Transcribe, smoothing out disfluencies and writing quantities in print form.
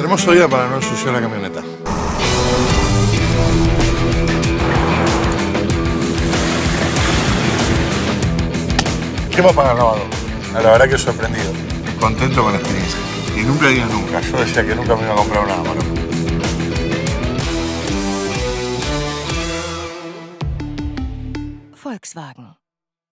Hermoso día para no ensuciar la camioneta. ¿Qué va para el lavado? La verdad que sorprendido. Contento con la experiencia. Y nunca digas nunca. Yo decía que nunca me iba a comprar una Amarok. Volkswagen.